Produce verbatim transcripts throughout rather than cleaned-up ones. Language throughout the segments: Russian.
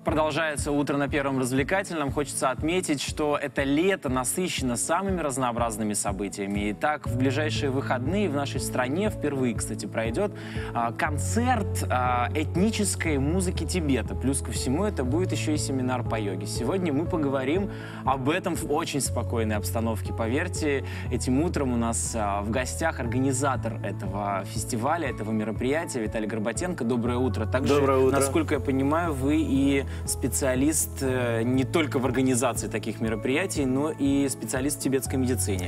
Продолжается утро на Первом развлекательном. Хочется отметить, что это лето насыщено самыми разнообразными событиями. Итак, в ближайшие выходные в нашей стране впервые, кстати, пройдет а, концерт а, этнической музыки Тибета. Плюс ко всему это будет еще и семинар по йоге. Сегодня мы поговорим об этом в очень спокойной обстановке. Поверьте, этим утром у нас а, в гостях организатор этого фестиваля, этого мероприятия Виталий Горбатенко. Доброе утро. Также, Доброе утро. Насколько я понимаю, вы и специалист э, не только в организации таких мероприятий, но и специалист в тибетской медицине.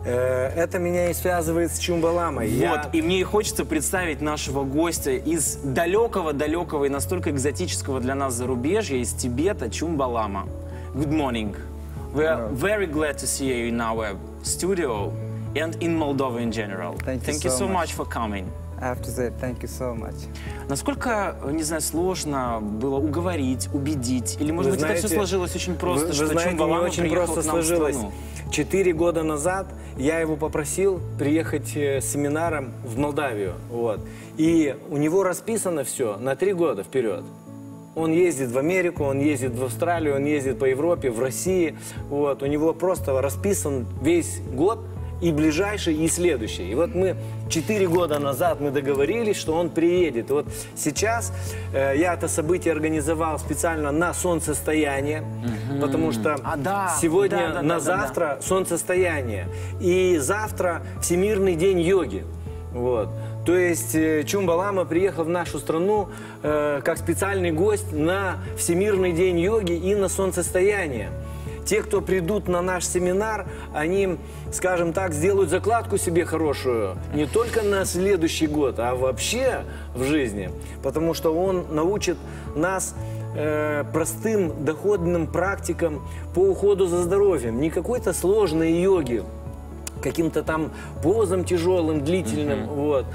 Это меня и связывает с Чумбаламой. Вот, Я... и мне и хочется представить нашего гостя из далекого-далекого и настолько экзотического для нас зарубежья, из Тибета, Чумбалама. Good morning. We are very glad to see you in our studio and in Moldova in general. Thank you Thank you so much for coming. I have to say thank you so much. Насколько, не знаю, сложно было уговорить, убедить? Или, может Вы быть, знаете, это все сложилось очень просто, вы, что вы знаете, Чумбалама не очень приехал просто к нам сложилось. в страну? Четыре года назад я его попросил приехать с семинаром в Молдавию. Вот. И у него расписано все на три года вперед. Он ездит в Америку, он ездит в Австралию, он ездит по Европе, в России. Вот. У него просто расписан весь год, и ближайший, и следующий. И вот мы четыре года назад мы договорились, что он приедет. И вот сейчас э, я это событие организовал специально на солнцестояние, mm-hmm. потому что а, да, сегодня да, да, на да, завтра да, да. солнцестояние. И завтра Всемирный день йоги. Вот. То есть э, Чумбалама приехал в нашу страну э, как специальный гость на Всемирный день йоги и на солнцестояние. Те, кто придут на наш семинар, они, скажем так, сделают закладку себе хорошую не только на следующий год, а вообще в жизни. Потому что он научит нас э, простым доходным практикам по уходу за здоровьем. Не какой-то сложной йоги, каким-то там позам тяжелым, длительным, mm-hmm. вот,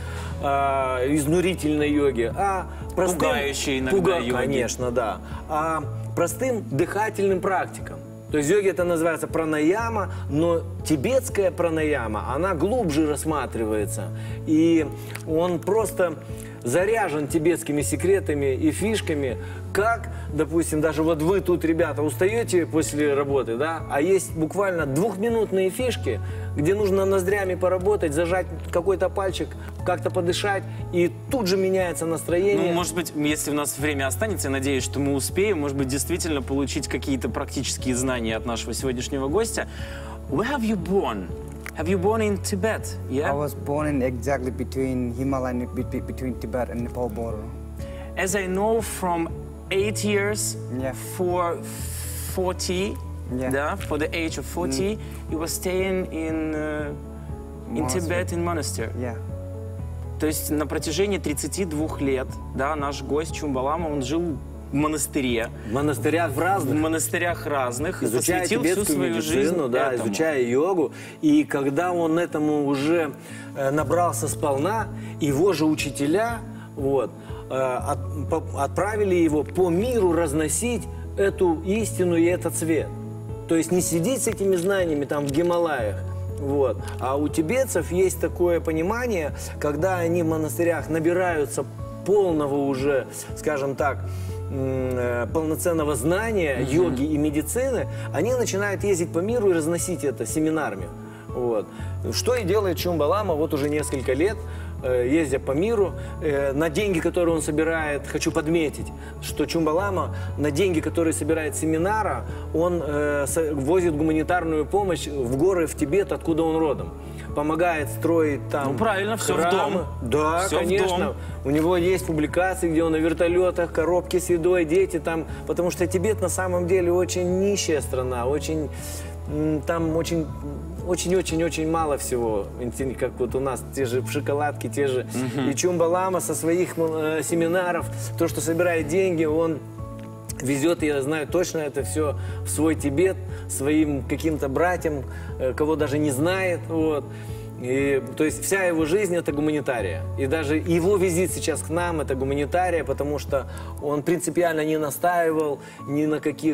а, изнурительной йоги, а простым... Пугающей иногда пуга... йоги. Конечно, да. А простым дыхательным практикам. То есть йоги это называется пранаяма, но тибетская пранаяма, она глубже рассматривается. И он просто заряжен тибетскими секретами и фишками, как, допустим, даже вот вы тут, ребята, устаете после работы, да, а есть буквально двухминутные фишки, где нужно ноздрями поработать, зажать какой-то пальчик, как-то подышать, и тут же меняется настроение. Ну, может быть, если у нас время останется, я надеюсь, что мы успеем, может быть, действительно получить какие-то практические знания от нашего сегодняшнего гостя. Where have you born? Have you born in Tibet? Yeah? I was born in exactly between Himalaya, between, between Tibet and Nepal border. As I know, from eight years Yeah. for forty, Yeah. да, for the age of forty, you were staying in, uh, in Monastery. Tibet, in monastery. Yeah. То есть на протяжении тридцати двух лет, да, наш гость Чумбалама, он жил в монастыре. В монастырях в разных. В монастырях разных. Изучая посвятил всю тибетскую свою медицину, жизнь да, этому. изучая йогу. И когда он этому уже э, набрался сполна, его же учителя вот, э, от, по, отправили его по миру разносить эту истину и этот свет. То есть не сидеть с этими знаниями там в Гималаях. Вот. А у тибетцев есть такое понимание, когда они в монастырях набираются полного уже, скажем так, полноценного знания mm-hmm. йоги и медицины, они начинают ездить по миру и разносить это семинарами. Вот. Что и делает Чумбалама вот уже несколько лет, ездя по миру. На деньги, которые он собирает, хочу подметить, что Чумбалама на деньги, которые собирает семинара, он возит гуманитарную помощь в горы, в Тибет, откуда он родом. Помогает строить там. Ну правильно, все храмы. в дом. Да, все конечно. В дом. У него есть публикации, где он на вертолетах, коробки с едой, дети там. Потому что Тибет на самом деле очень нищая страна, очень там очень очень-очень-очень мало всего, как вот у нас те же шоколадки, те же. Mm-hmm. И Чумбалама со своих э, семинаров, то, что собирает деньги, он везет, я знаю точно, это все в свой Тибет, своим каким-то братьям, э, кого даже не знает. Вот. И, то есть вся его жизнь – это гуманитария. И даже его визит сейчас к нам – это гуманитария, потому что он принципиально не настаивал ни на каких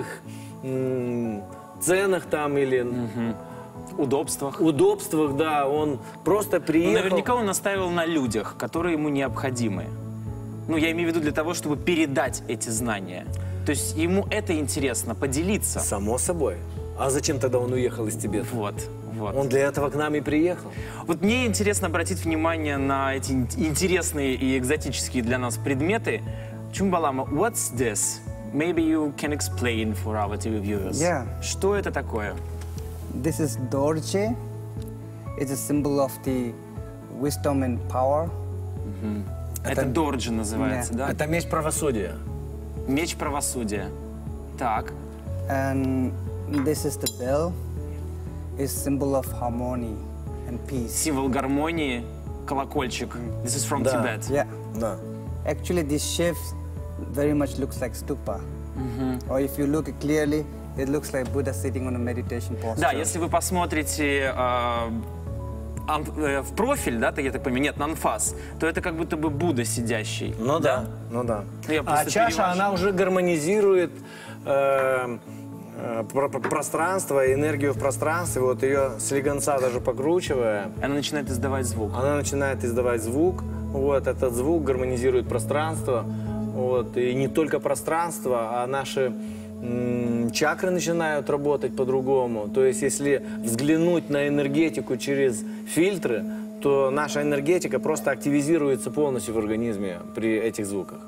м- ценах там или… Mm-hmm. Удобствах. Удобствах, да. Он просто приехал… Но наверняка он настаивал на людях, которые ему необходимы. Ну, я имею в виду для того, чтобы передать эти знания. То есть ему это интересно, поделиться. Само собой. А зачем тогда он уехал из Тибета? Вот, вот. Он для этого к нам и приехал. Вот мне интересно обратить внимание на эти ин- интересные и экзотические для нас предметы. Чумбалама, what's this? Maybe you can explain for our ти ви viewers. Yeah. Что это такое? This is Dorje. It's a symbol of the wisdom and power. Это дорджи называется, Да. да? Это меч правосудия. Меч правосудия. Так. And this is the bell. It's symbol of harmony and peace. Символ гармонии, колокольчик. This is from Да. Tibet. Yeah. Да. Actually, this shape very much looks like stupa. Or if you look clearly, it looks like Buddha sitting on a meditation posture. Да, если вы посмотрите э, ан- э, в профиль, да, так я так понимаю, нет, на анфас, то это как будто бы Будда сидящий. Ну да, ну да. Ну, я А просто чаша, перевожу. она уже гармонизирует э, э, про- про- пространство, энергию в пространстве. Вот ее слегонца даже покручивая, Она начинает издавать звук. она начинает издавать звук. Вот этот звук гармонизирует пространство. Вот, и не только пространство, а наши м, чакры начинают работать по-другому. То есть, если взглянуть на энергетику через фильтры, то наша энергетика просто активизируется полностью в организме при этих звуках.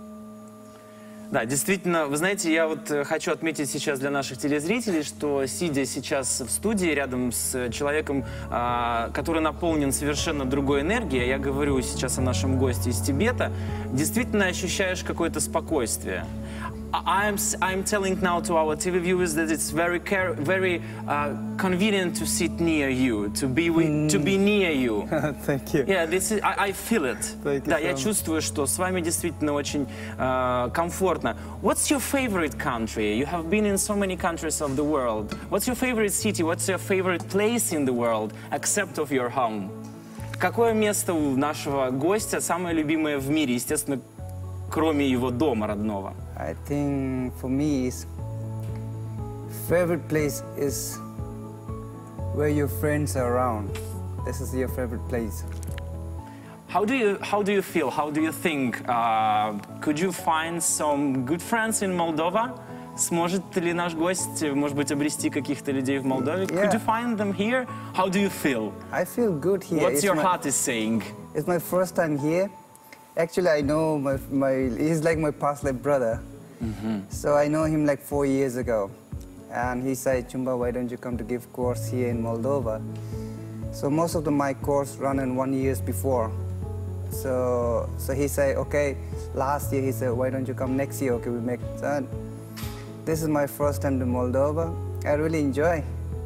Да, действительно, вы знаете, я вот э, хочу отметить сейчас для наших телезрителей, что сидя сейчас в студии рядом с человеком, а, который наполнен совершенно другой энергией, я говорю сейчас о нашем госте из Тибета, действительно ощущаешь какое-то спокойствие. I- I'm, s- I'm telling now to our ти ви viewers that it's very, care, very uh, convenient to sit near you, to be, with, to be near you. Thank you. Yeah, this is, I, I feel it. Thank you Да, so я much. чувствую, что с вами действительно очень э, комфортно. What's your favorite country? You have been in so many countries of the world. What's your favorite city? What's your favorite place in the world, except of your home? Какое место у нашего гостя самое любимое в мире, естественно, кроме его дома родного? I think for me, is favorite place is where your friends are around. This is your favorite place. How do you how do you feel? How do you think? Uh, could you find some good friends in Moldova? Сможет ли наш гость, может быть, обрести каких-то людей в Молдове? Could Yeah. you find them here? How do you feel? I feel good here. What's It's your my- heart is saying? It's my first time here. Actually, I know my, my he's like my past life brother. So I know him like four years ago. And he said, Chumba, why don't you come to give course here in Moldova? So most of the my course run in one years before. So so he said, okay, last year he said, why don't you come next year? Okay, we make that. This is my first time to Moldova. I really enjoy.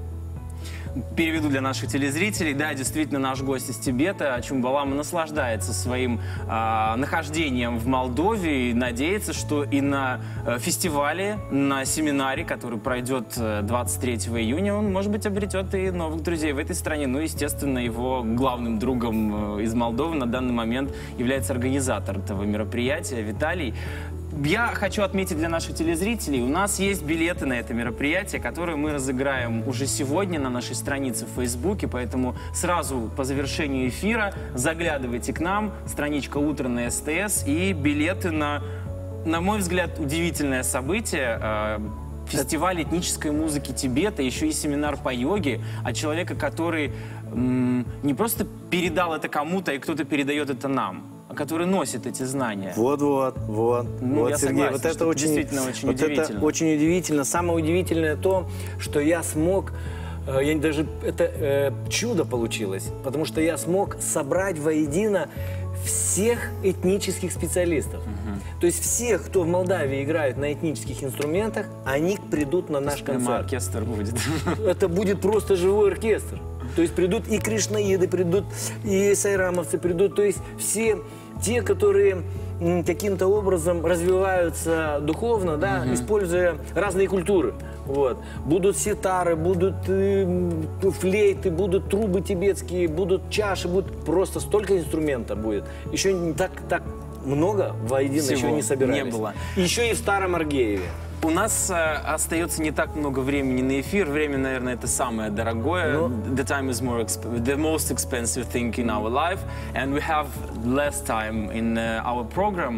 Переведу для наших телезрителей. Да, действительно, наш гость из Тибета, Чумбалама, наслаждается своим а, нахождением в Молдове и надеется, что и на э, фестивале, на семинаре, который пройдет э, двадцать третьего июня, он, может быть, обретет и новых друзей в этой стране. Ну, естественно, его главным другом э, из Молдовы на данный момент является организатор этого мероприятия Виталий. Я хочу отметить для наших телезрителей, у нас есть билеты на это мероприятие, которые мы разыграем уже сегодня на нашей странице в Фейсбуке, поэтому сразу по завершению эфира заглядывайте к нам, страничка «Утро» на СТС и билеты на, на мой взгляд, удивительное событие, э, фестиваль этнической музыки Тибета, еще и семинар по йоге от человека, который м, не просто передал это кому-то, и кто-то передает это нам, а который носит эти знания. Вот-вот, вот. Ну, вот, я Сергей, согласен, вот это что очень, действительно очень вот удивительно. Это очень удивительно. Самое удивительное то, что я смог, э, я даже это э, чудо получилось, потому что я смог собрать воедино всех этнических специалистов. То есть всех, кто в Молдавии играет на этнических инструментах, они придут на наш Прямо концерт. оркестр будет. Это будет просто живой оркестр. То есть придут и кришнаиды, придут и сайрамовцы, придут, то есть все те, которые м, каким-то образом развиваются духовно, да, используя разные культуры. Вот. Будут ситары, будут э, флейты, будут трубы тибетские, будут чаши, будет просто столько инструментов будет. Еще не так, так много воедино Всего еще не собирались. не было. Еще и в Старом Аргееве. У нас э, остается не так много времени на эфир. Время, наверное, это самое дорогое. Ну. The time is more exp- the most expensive thing in our life, and we have less time in uh, our program.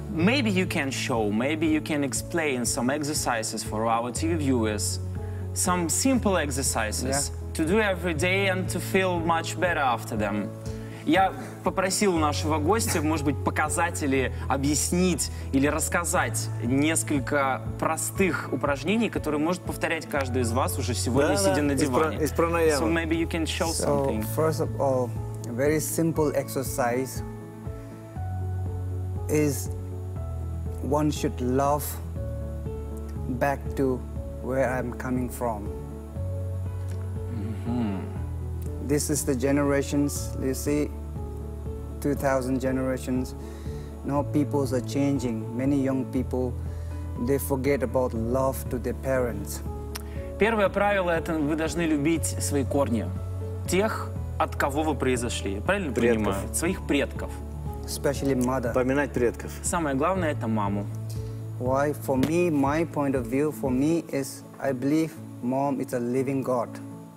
maybe you can show, maybe you can explain some exercises for our T V viewers, some simple exercises to do every day and to feel much better after them. Я попросил нашего гостя, может быть, показать или объяснить, или рассказать несколько простых упражнений, которые может повторять каждый из вас уже сегодня, Да, сидя да, на из диване. пра- из пранаяма. So maybe you can show So something. first of all, a very simple exercise is one should love back to where I'm coming from. This is the generations, you see, two thousand generations. Now peoples are changing. Many young people, they forget about love to their parents. Первое правило – это вы должны любить свои корни, тех, от кого вы произошли. Правильно Предков. понимаю? Своих предков. Especially mother. Поминать предков. Самое главное – это маму. Why? For me, my point of view, for me is, I believe mom is a living God.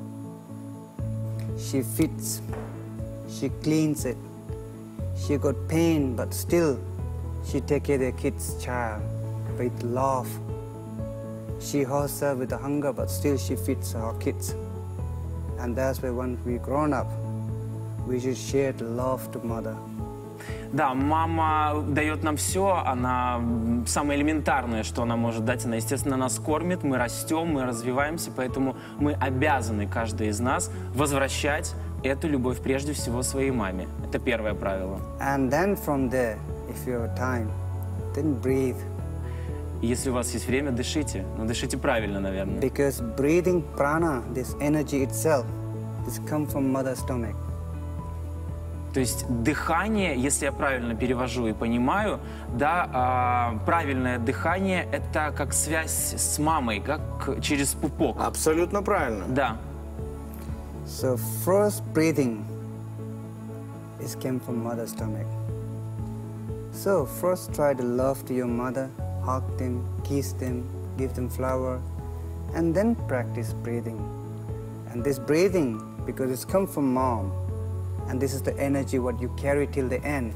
She feeds, she cleans it. She got pain, but still, she take care of the kid's child with love. She herself with the hunger, but still she feeds her kids. And that's why when we grown up, we should share the love to mother. Да, мама дает нам все, она м, самое элементарное, что она может дать, она, естественно, нас кормит, мы растем, мы развиваемся, поэтому мы обязаны, каждый из нас, возвращать эту любовь прежде всего своей маме. Это первое правило. And then from there, if you have time, then breathe. И если у вас есть время, дышите. Но дышите правильно, наверное. Because breathing prana, this energy itself, this comes from mother's stomach. То есть дыхание, если я правильно перевожу и понимаю, да, а, правильное дыхание – это как связь с мамой, как через пупок. Абсолютно правильно. Да. So first breathing is came from mother's stomach. So first try to love to your mother, hug them, kiss them, give them flower, and then practice breathing. And this breathing, because it's come from mom, and this is the energy what you carry till the end.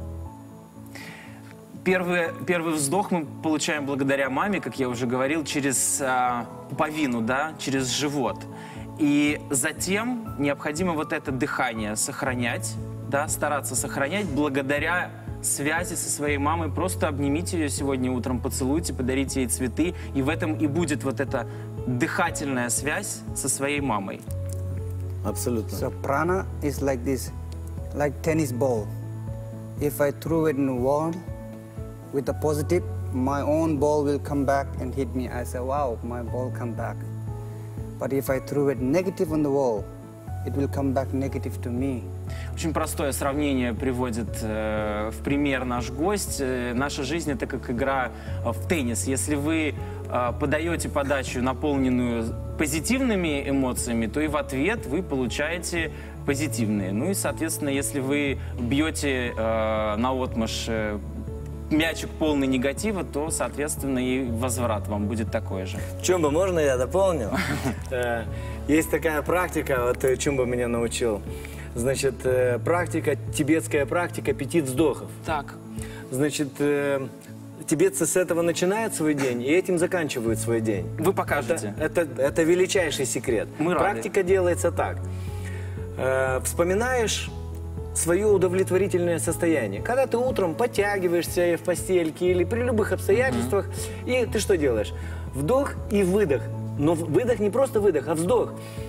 Первый, первый вздох мы получаем благодаря маме, как я уже говорил, через а, пуповину, да, через живот. И затем необходимо вот это дыхание сохранять, да, стараться сохранять благодаря связи со своей мамой. Просто обнимите ее сегодня утром, поцелуйте, подарите ей цветы. И в этом и будет вот эта дыхательная связь со своей мамой. Абсолютно. So prana is like this, like tennis ball. If I throw it in the wall with the positive, my own ball will come back and hit me. I say, wow, my ball come back. But if I throw it negative on the wall, it will come back negative to me. Очень простое сравнение приводит э, в пример наш гость. Э, наша жизнь — это как игра э, в теннис. Если вы э, подаете подачу, наполненную позитивными эмоциями, то и в ответ вы получаете позитивные. Ну и, соответственно, если вы бьете э, наотмашь э, мячик полный негатива, то, соответственно, и возврат вам будет такой же. Чумба, можно я дополню? Э, Есть такая практика, вот э, Чумба меня научил. Значит, э, практика, тибетская практика пяти вздохов. Так. Значит, э, тибетцы с этого начинают свой день и этим заканчивают свой день. Вы покажете. Это, это, это величайший секрет. Мы рады. Практика делается так. Э, вспоминаешь свое удовлетворительное состояние. Когда ты утром подтягиваешься в постельке или при любых обстоятельствах, и ты что делаешь? Вдох и выдох. Но в- выдох не просто выдох, а вздох.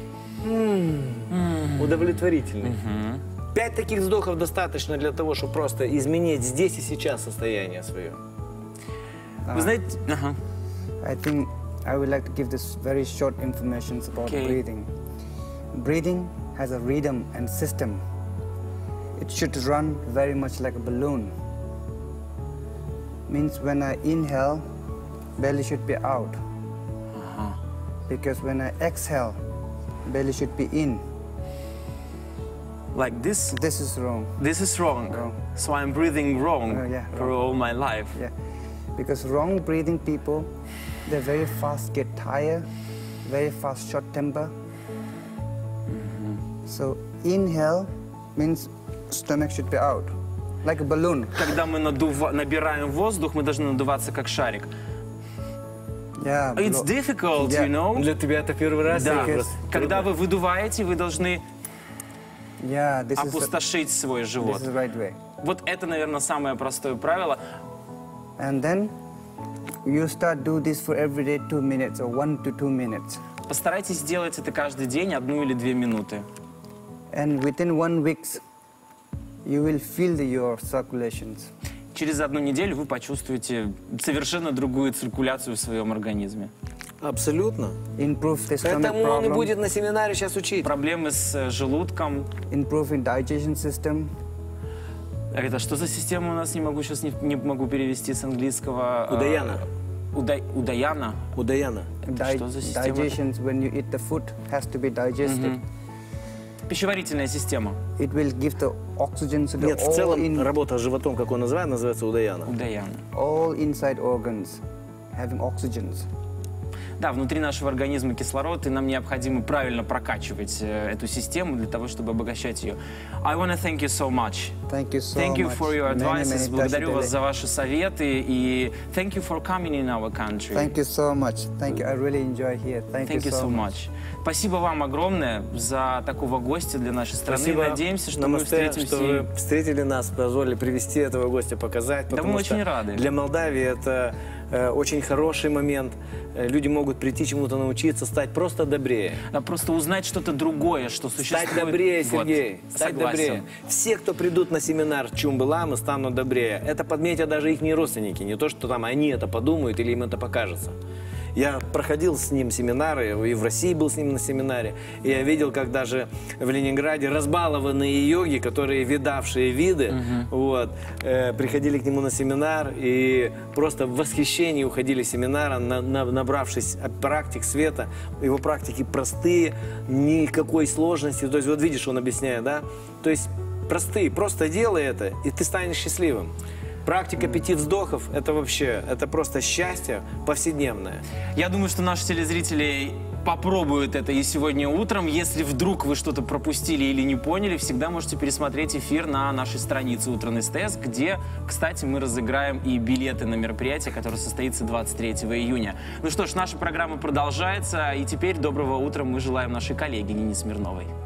М, Удовлетворительный. Пять таких вздохов достаточно для того, чтобы просто изменить здесь и сейчас состояние свое. Вы знаете... Ага. I think I would like to give this very short information about Okay. breathing. Breathing has a rhythm and system. It should run very much like a balloon. Means when I inhale, belly should be out. Because when I exhale, belly should be in. Like this? This is wrong. This is wrong. Wrong. So I'm breathing wrong Oh, yeah, for wrong. all my life. Yeah. Because wrong breathing people, they very fast get tired, very fast short temper. So inhale means stomach should be out. like a balloon. Когда мы надува- набираем воздух, мы должны надуваться как шарик. Yeah. It's blow- difficult, Yeah. you know? Для тебя это первый раз? Да. или просто Когда трудно? вы выдуваете, вы должны Yeah, this is, the, опустошить свой живот. this is right way. Вот это, наверное, самое простое правило. And then you start do this for every day two minutes or one to two minutes. Постарайтесь сделать это каждый день, одну или две минуты. And within one week, you will feel the, your circulations. Через одну неделю вы почувствуете совершенно другую циркуляцию в своем организме. Абсолютно. Improve the stomach Поэтому он и problem, будет на семинаре сейчас учить. Проблемы с э, желудком. improve in digestion system, Это что за система у нас? Не могу сейчас не, не могу перевести с английского. Удаяна. Э, Уда- Удаяна. У Даяна. Di- что за система? digestion, when you eat the food, has to be digested. Пищеварительная система. It will give the oxygen to the Нет, в all, целом in, работа с животом, как он называет, называется Удаяна. Удаяна. all inside organs having oxygens. Да, внутри нашего организма кислород, и нам необходимо правильно прокачивать э, эту систему для того, чтобы обогащать ее. I want to thank you so much. Thank you so Thank you much. for your Many, advices. many Благодарю вас pleasure. за ваши советы и thank you for coming in our country. Thank you so much. Thank you. I really enjoy here. Thank, Thank you so much. Спасибо вам огромное за такого гостя для нашей страны. Спасибо. Надеемся, что мы Намасте, встретимся. что вы встретили нас, позволили привести этого гостя, показать. Да, потому мы что очень рады. Для Молдавии это э, очень хороший момент. Э, Люди могут прийти чему-то научиться, стать просто добрее. А просто узнать что-то другое, что существует. Стать добрее, Вот. Сергей. Стать Согласен. добрее. Все, кто придут на семинар Чумбыламы, станут добрее. Это подметят даже их родственники. Не то, что там они это подумают или им это покажется. Я проходил с ним семинары, и в России был с ним на семинаре. И я видел, как даже в Ленинграде разбалованные йоги, которые видавшие виды, вот, э, приходили к нему на семинар и просто в восхищении уходили с семинара, на- на- набравшись практик света. Его практики простые, никакой сложности. То есть вот видишь, он объясняет, да? То есть простые, просто делай это, и ты станешь счастливым. Практика пяти вздохов – это вообще, это просто счастье повседневное. Я думаю, что наши телезрители попробуют это и сегодня утром. Если вдруг вы что-то пропустили или не поняли, всегда можете пересмотреть эфир на нашей странице «Утренний СТС», где, кстати, мы разыграем и билеты на мероприятие, которое состоится двадцать третьего июня. Ну что ж, наша программа продолжается, и теперь доброго утра мы желаем нашей коллеге Нине Смирновой.